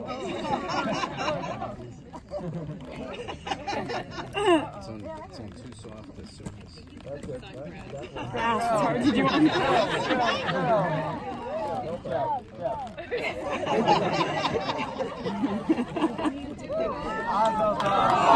It's on too soft a surface. That's it, right? It's hard to do on Yeah.